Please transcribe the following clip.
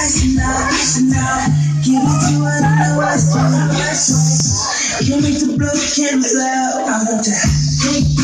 listen up. Give it to her, I know what's right. You need to blow the candles out. I want to take